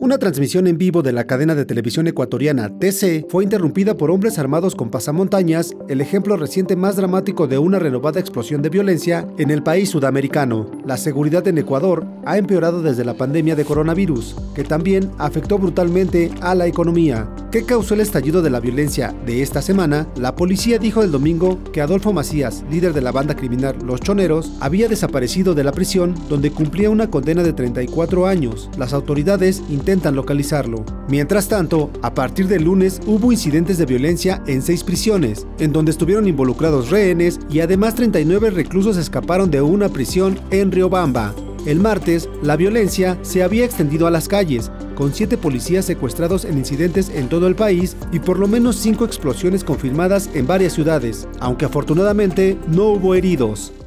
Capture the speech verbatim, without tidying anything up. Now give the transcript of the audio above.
Una transmisión en vivo de la cadena de televisión ecuatoriana T C fue interrumpida por hombres armados con pasamontañas, el ejemplo reciente más dramático de una renovada explosión de violencia en el país sudamericano. La seguridad en Ecuador ha empeorado desde la pandemia de coronavirus, que también afectó brutalmente a la economía. ¿Qué causó el estallido de la violencia de esta semana? La policía dijo el domingo que Adolfo Macías, líder de la banda criminal Los Choneros, había desaparecido de la prisión donde cumplía una condena de treinta y cuatro años. Las autoridades intentan localizarlo. Mientras tanto, a partir del lunes hubo incidentes de violencia en seis prisiones, en donde estuvieron involucrados rehenes y además treinta y nueve reclusos escaparon de una prisión en Riobamba. El martes, la violencia se había extendido a las calles, con siete policías secuestrados en incidentes en todo el país y por lo menos cinco explosiones confirmadas en varias ciudades, aunque afortunadamente no hubo heridos.